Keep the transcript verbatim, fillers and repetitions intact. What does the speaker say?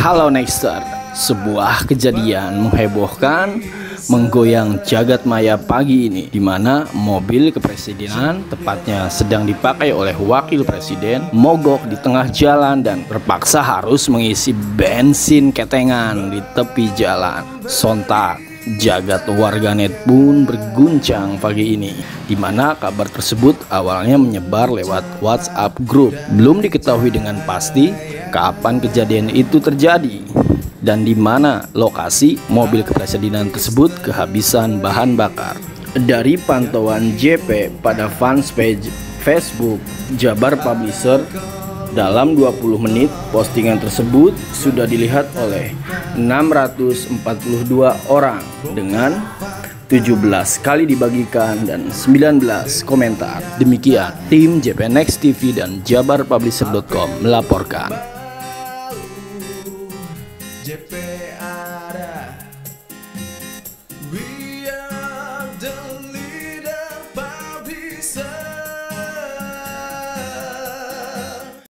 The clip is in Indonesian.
Halo Nexter, sebuah kejadian menghebohkan, menggoyang jagat maya pagi ini, di mana mobil kepresidenan tepatnya sedang dipakai oleh wakil presiden mogok di tengah jalan dan terpaksa harus mengisi bensin ketengan di tepi jalan. Sontak jagat warganet pun berguncang pagi ini, di mana kabar tersebut awalnya menyebar lewat WhatsApp grup. Belum diketahui dengan pasti kapan kejadian itu terjadi dan di mana lokasi mobil kepresidenan tersebut kehabisan bahan bakar. Dari pantauan J P pada fanpage Facebook Jabar Publisher, dalam dua puluh menit postingan tersebut sudah dilihat oleh enam ratus empat puluh dua orang dengan tujuh belas kali dibagikan dan sembilan belas komentar. Demikian tim J P Next T V dan jabar publisher dot com melaporkan. J P ada, we are the leader publisher.